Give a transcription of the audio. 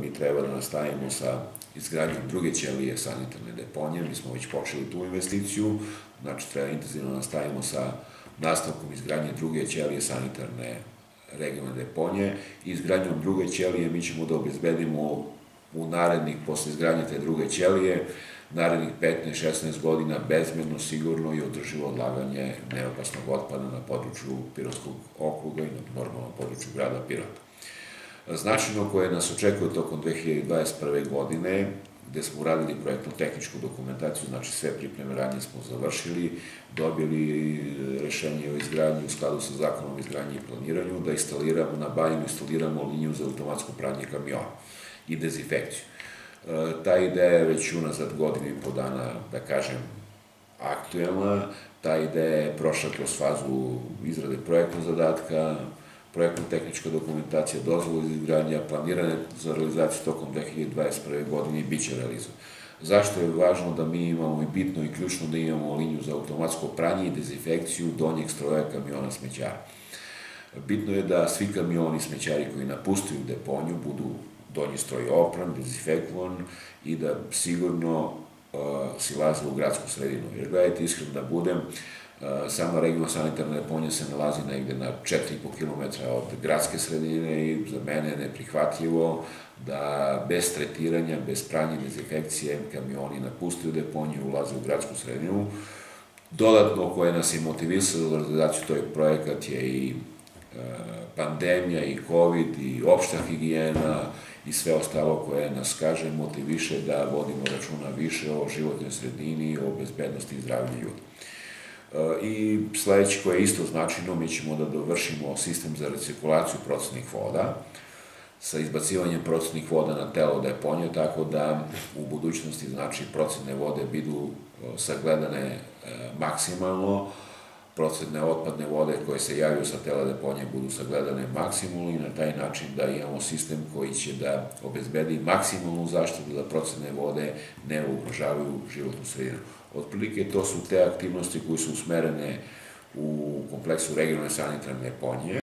Mi treba da nastavimo sa izgradnjom druge ćelije sanitarne deponije, mi smo već počeli tu investiciju, znači treba intenzivno nastavimo sa nastavkom izgradnje druge ćelije sanitarne regionalne deponije i izgradnjom druge ćelije mi ćemo da obezbedimo u narednih, posle izgradnje te druge ćelije, narednih 15-16 godina bezbedno, sigurno i održivo odlaganje neopasnog otpada na području Pirotskog okruga i na normalnom području grada Pirota. Značajno koje nas očekuje tokom 2021. godine, gde smo uradili projektno-tehničku dokumentaciju, znači sve pripreme radnje smo završili, dobili rešenje o izgradnji u skladu sa zakonom o izgradnji i planiranju, da instaliramo, na Bajinu instaliramo liniju za automatsko pranje kamiona i dezinfekciju. Ta ideja je već unazad godinu i po dana, da kažem, aktuelna. Ta ideja je prošla kroz fazu izrade projektnog zadatka, projektno-tehnička dokumentacija, dozvola za izgradnja, planirane za realizaciju tokom 2021. godine i bit će realizovano. Zašto je važno da mi imamo i bitno i ključno da imamo liniju za automatsko pranje i dezinfekciju donjeg stroja kamiona smećara? Bitno je da svi kamioni smećari koji napustuju deponiju budu donji stroj opran, dezinfekovan i da sigurno silaze u gradsku sredinu. Jer gledajte, iskreno da budem, sama regionalna sanitarna deponija se nalazi negde na 4,5 km od gradske sredine i za mene je neprihvatljivo da bez tretiranja, bez pranja i dezinfekcije kamioni napustuju deponiju, ulaze u gradsku sredinu. Dodatno koje nas je motivisalo za realizaciju tog projekat je i pandemija, i COVID, i opšta higijena, i sve ostalo koje nas, kaže, motiviše da vodimo računa više o životnoj sredini, o bezbednosti i zdravlju ljudi. I sledeće koje je isto značajno, mi ćemo da dovršimo sistem za recirkulaciju procednih voda sa izbacivanjem procednih voda na telo deponije, tako da u budućnosti, znači, procedne vode budu sagledane maksimalno, procedne otpadne vode koje se javljaju sa tela deponije budu sagledane maksimalno i na taj način da imamo sistem koji će da obezbedi maksimalnu zaštitu da procedne vode ne ugrožavaju životnu sredinu. Otprilike to su te aktivnosti koje su usmerene u kompleksu regionalne sanitarne deponije.